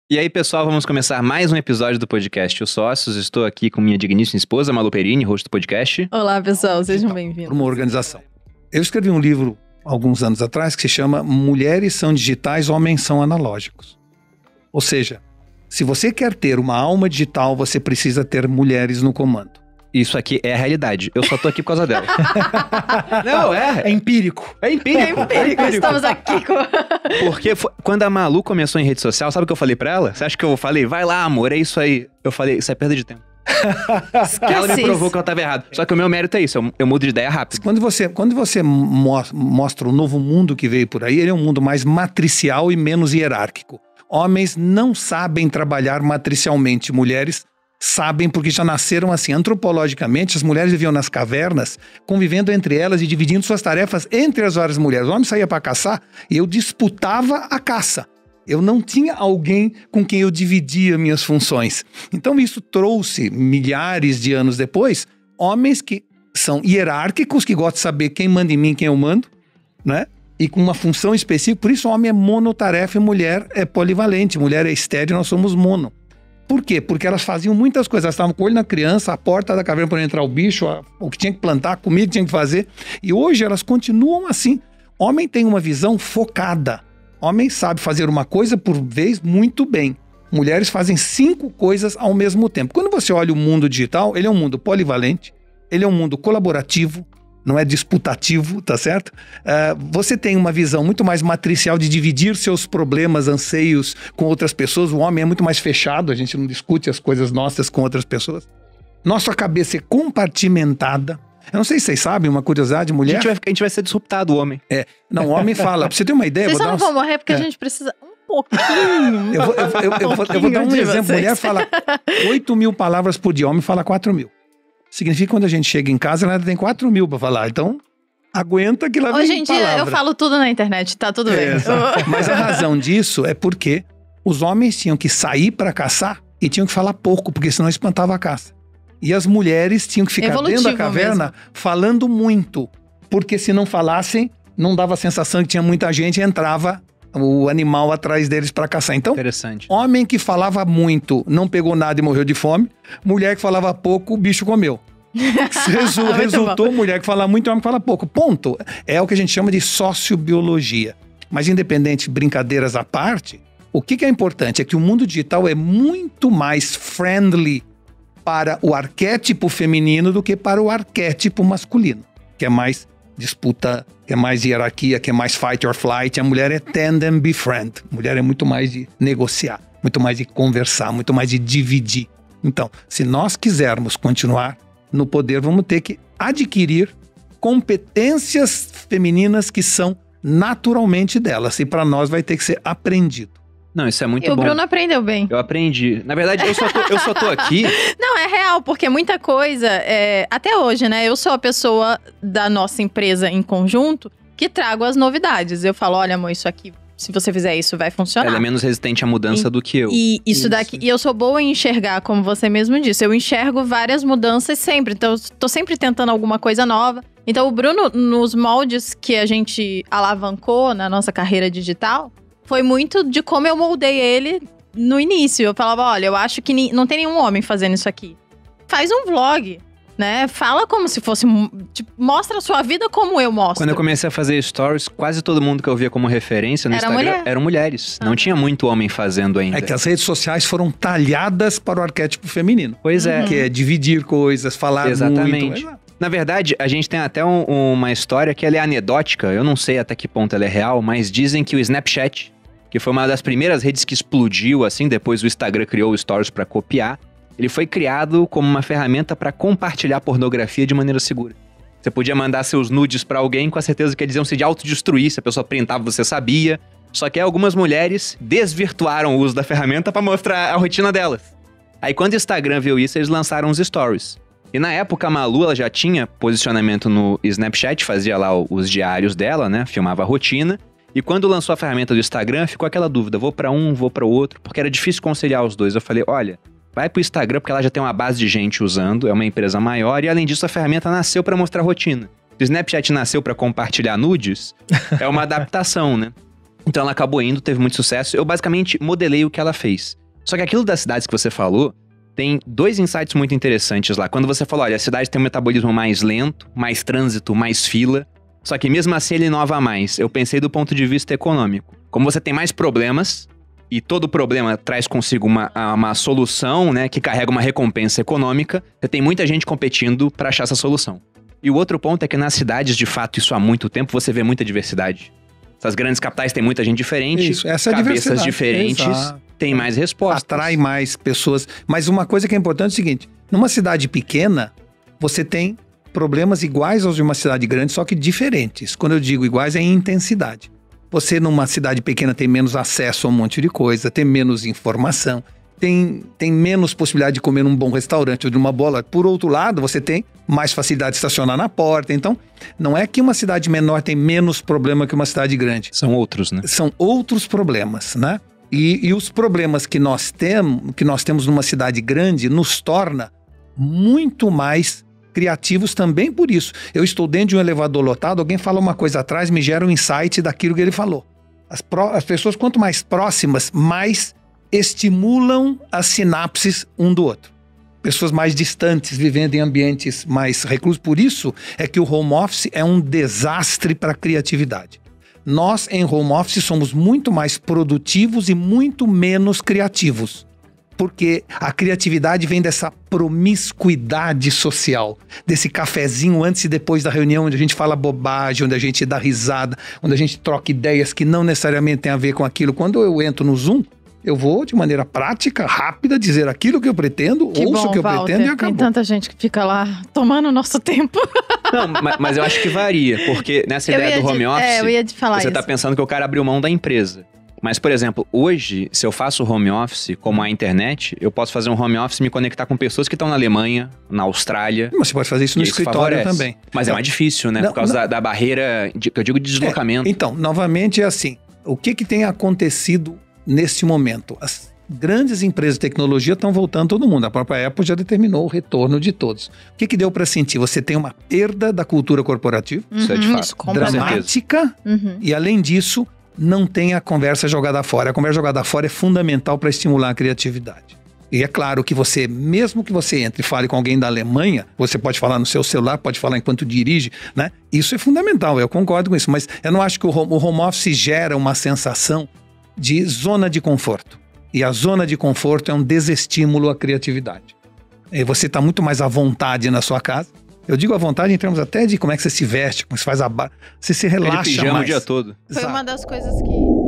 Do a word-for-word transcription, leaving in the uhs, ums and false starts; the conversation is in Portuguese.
E aí, pessoal, vamos começar mais um episódio do podcast Os Sócios. Estou aqui com minha digníssima esposa, Malu Perini, host do podcast. Olá, pessoal, sejam bem-vindos. Uma organização. Eu escrevi um livro alguns anos atrás que se chama Mulheres são digitais, homens são analógicos. Ou seja, se você quer ter uma alma digital, você precisa ter mulheres no comando. Isso aqui é a realidade. Eu só tô aqui por causa dela. Não, é. É empírico. É empírico. É empírico, estamos aqui com... Porque foi, quando a Malu começou em rede social, sabe o que eu falei pra ela? Você acha que eu falei, vai lá, amor, é isso aí. Eu falei, isso é perda de tempo. Ela me provou que eu tava errado. Só que o meu mérito é isso, eu, eu mudo de ideia rápido. Quando você, quando você mo- mostra o novo mundo que veio por aí, ele é um mundo mais matricial e menos hierárquico. Homens não sabem trabalhar matricialmente, mulheres sabem porque já nasceram assim. Antropologicamente, as mulheres viviam nas cavernas, convivendo entre elas e dividindo suas tarefas entre as várias mulheres. O homem saía para caçar e eu disputava a caça. Eu não tinha alguém com quem eu dividia minhas funções. Então isso trouxe, milhares de anos depois, homens que são hierárquicos, que gostam de saber quem manda em mim, quem eu mando, né? E com uma função específica. Por isso o homem é monotarefa e mulher é polivalente. Mulher é estéril, nós somos mono. Por quê? Porque elas faziam muitas coisas. Elas estavam com o olho na criança, a porta da caverna para entrar o bicho, a, o que tinha que plantar, a comida que tinha que fazer. E hoje elas continuam assim. Homem tem uma visão focada. Homem sabe fazer uma coisa por vez muito bem. Mulheres fazem cinco coisas ao mesmo tempo. Quando você olha o mundo digital, ele é um mundo polivalente, ele é um mundo colaborativo, não é disputativo, tá certo? Uh, você tem uma visão muito mais matricial de dividir seus problemas, anseios com outras pessoas. O homem é muito mais fechado, a gente não discute as coisas nossas com outras pessoas. Nossa cabeça é compartimentada. Eu não sei se vocês sabem, uma curiosidade, mulher... A gente vai, a gente vai ser disruptado, o homem. É, não, o homem fala, pra você ter uma ideia... Vocês vou só dar não uns... vão morrer porque é. a gente precisa um pouquinho. Eu vou, eu, eu, eu, eu, vou, eu vou dar um exemplo. Vocês. Mulher fala oito mil palavras por dia, homem fala quatro mil. Significa que quando a gente chega em casa, ela tem quatro mil pra falar. Então, aguenta que lá vem Hoje em dia, palavra. eu falo tudo na internet, tá tudo é, bem. Mas a razão disso é porque os homens tinham que sair pra caçar e tinham que falar pouco, porque senão espantava a caça. E as mulheres tinham que ficar Evolutivo dentro da caverna mesmo. falando muito. Porque se não falassem, não dava a sensação que tinha muita gente e entrava o animal atrás deles para caçar. Então, interessante. Homem que falava muito não pegou nada e morreu de fome. Mulher que falava pouco, o bicho comeu. Resu- resultou mulher que fala muito e homem que fala pouco. Ponto. É o que a gente chama de sociobiologia. Mas independente, brincadeiras à parte, o que, que é importante é que o mundo digital é muito mais friendly para o arquétipo feminino do que para o arquétipo masculino, que é mais disputa, que é mais hierarquia, que é mais fight or flight. A mulher é tend and befriend. A mulher é muito mais de negociar, muito mais de conversar, muito mais de dividir. Então, se nós quisermos continuar no poder, vamos ter que adquirir competências femininas que são naturalmente delas. E para nós vai ter que ser aprendido. Não, isso é muito e bom. o Bruno aprendeu bem. Eu aprendi. Na verdade, eu só tô, eu só tô aqui... Não, é real, porque muita coisa, é, até hoje, né? Eu sou a pessoa da nossa empresa em conjunto que trago as novidades. Eu falo, olha, amor, isso aqui, se você fizer isso, vai funcionar. Ela é menos resistente à mudança e, do que eu. E isso, isso daqui, e eu sou boa em enxergar, como você mesmo disse. Eu enxergo várias mudanças sempre, então eu tô sempre tentando alguma coisa nova. Então o Bruno, nos moldes que a gente alavancou na nossa carreira digital, foi muito de como eu moldei ele no início. Eu falava, olha, eu acho que ni- não tem nenhum homem fazendo isso aqui. Faz um vlog, né? Fala como se fosse... Tipo, mostra a sua vida como eu mostro. Quando eu comecei a fazer stories, quase todo mundo que eu via como referência no Era Instagram mulher. eram mulheres. Não Ah. tinha muito homem fazendo ainda. É que as redes sociais foram talhadas para o arquétipo feminino. Pois é. Uhum. Que é dividir coisas, falar Exatamente. muito. Na verdade, a gente tem até um- uma história que ela é anedótica. Eu não sei até que ponto ela é real, mas dizem que o Snapchat, que foi uma das primeiras redes que explodiu, assim, depois o Instagram criou o Stories para copiar, ele foi criado como uma ferramenta para compartilhar pornografia de maneira segura. Você podia mandar seus nudes para alguém com a certeza que eles iam se de autodestruir, se a pessoa printava, você sabia. Só que aí algumas mulheres desvirtuaram o uso da ferramenta para mostrar a rotina delas. Aí quando o Instagram viu isso, eles lançaram os Stories. E na época a Malu, ela já tinha posicionamento no Snapchat, fazia lá os diários dela, né, filmava a rotina. E quando lançou a ferramenta do Instagram, ficou aquela dúvida, vou pra um, vou pra outro, porque era difícil conciliar os dois. Eu falei, olha, vai pro Instagram, porque ela já tem uma base de gente usando, é uma empresa maior, e além disso a ferramenta nasceu pra mostrar rotina. O Snapchat nasceu pra compartilhar nudes, é uma adaptação, né? Então ela acabou indo, teve muito sucesso. Eu basicamente modelei o que ela fez. Só que aquilo das cidades que você falou, tem dois insights muito interessantes lá. Quando você falou, olha, a cidade tem um metabolismo mais lento, mais trânsito, mais fila. Só que mesmo assim ele inova mais. Eu pensei do ponto de vista econômico. Como você tem mais problemas, e todo problema traz consigo uma, uma solução, né, que carrega uma recompensa econômica, você tem muita gente competindo para achar essa solução. E o outro ponto é que nas cidades, de fato, isso há muito tempo, você vê muita diversidade. Essas grandes capitais têm muita gente diferente, Isso, essa é a cabeças diversidade. diferentes, Exato. tem mais respostas. Atrai mais pessoas. Mas uma coisa que é importante é o seguinte, numa cidade pequena, você tem problemas iguais aos de uma cidade grande, só que diferentes. Quando eu digo iguais, é em intensidade. Você numa cidade pequena tem menos acesso a um monte de coisa, tem menos informação, tem, tem menos possibilidade de comer num bom restaurante ou de uma bola. Por outro lado, você tem mais facilidade de estacionar na porta. Então, não é que uma cidade menor tem menos problema que uma cidade grande. São outros, né? São outros problemas, né? E, e os problemas que nós, tem, que nós temos numa cidade grande nos torna muito mais criativos também por isso. Eu estou dentro de um elevador lotado, alguém fala uma coisa atrás, me gera um insight daquilo que ele falou. As, pró- as pessoas, quanto mais próximas, mais estimulam as sinapses um do outro. Pessoas mais distantes, vivendo em ambientes mais reclusos. Por isso é que o home office é um desastre para a criatividade. Nós, em home office, somos muito mais produtivos e muito menos criativos. Porque a criatividade vem dessa promiscuidade social, desse cafezinho antes e depois da reunião, onde a gente fala bobagem, onde a gente dá risada, onde a gente troca ideias que não necessariamente têm a ver com aquilo. Quando eu entro no Zoom, eu vou de maneira prática, rápida, dizer aquilo que eu pretendo, Que ouço bom, o que eu Walter. pretendo e acabou. Tem tanta gente que fica lá tomando o nosso tempo. Não, mas, mas eu acho que varia, porque nessa Eu ideia ia do home de- office, é, eu ia te falar você isso. tá pensando que o cara abriu mão da empresa. Mas, por exemplo, hoje, se eu faço home office, como a internet, eu posso fazer um home office e me conectar com pessoas que estão na Alemanha, na Austrália. Mas você pode fazer isso no e isso escritório favorece. também. Mas é Não, mais difícil, né? não, Por causa não. da, da barreira, de, que eu digo de deslocamento. É, então, novamente é assim, o que, que tem acontecido neste momento? As grandes empresas de tecnologia estão voltando todo mundo. A própria Apple já determinou o retorno de todos. O que, que deu para sentir? Você tem uma perda da cultura corporativa, Isso é de Uhum, fato. isso, completamente. dramática, Uhum. e além disso, não tem a conversa jogada fora. A conversa jogada fora é fundamental para estimular a criatividade. E é claro que você, mesmo que você entre e fale com alguém da Alemanha, você pode falar no seu celular, pode falar enquanto dirige, né? Isso é fundamental, eu concordo com isso. Mas eu não acho que o home, o home office gera uma sensação de zona de conforto. E a zona de conforto é um desestímulo à criatividade. E você está muito mais à vontade na sua casa. Eu digo à vontade em termos até de como é que você se veste, como você faz a barra. Você se É de relaxa pijama mais. o dia todo. Foi Exato. uma das coisas que